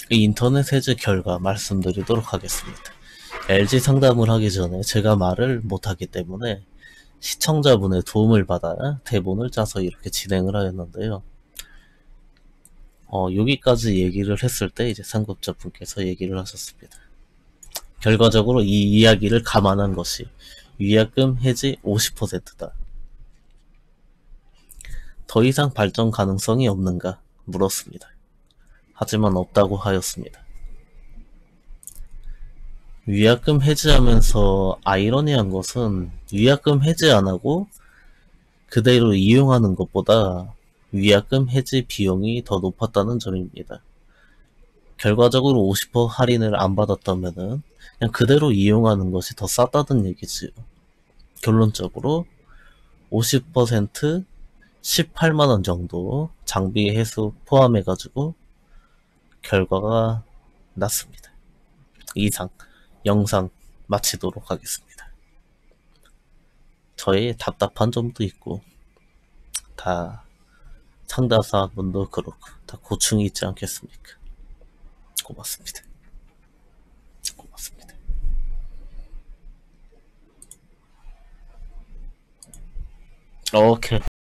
이 인터넷 해지 결과 말씀드리도록 하겠습니다. LG 상담을 하기 전에 제가 말을 못하기 때문에 시청자분의 도움을 받아 대본을 짜서 이렇게 진행을 하였는데요. 여기까지 얘기를 했을 때 이제 상급자분께서 얘기를 하셨습니다. 결과적으로 이 이야기를 감안한 것이 위약금 해지 50%다. 더 이상 발전 가능성이 없는가 물었습니다. 하지만 없다고 하였습니다. 위약금 해지하면서 아이러니한 것은 위약금 해지 안하고 그대로 이용하는 것보다 위약금 해지 비용이 더 높았다는 점입니다. 결과적으로 50% 할인을 안 받았다면은 그냥 그대로 이용하는 것이 더 싸다는 얘기지요. 결론적으로 50% 18만원 정도 장비 해수 포함해가지고 결과가 났습니다. 이상 영상 마치도록 하겠습니다. 저의 답답한 점도 있고 다 상담사분도 그렇고 다 고충이 있지 않겠습니까? 고맙습니다. 고맙습니다. 오케이.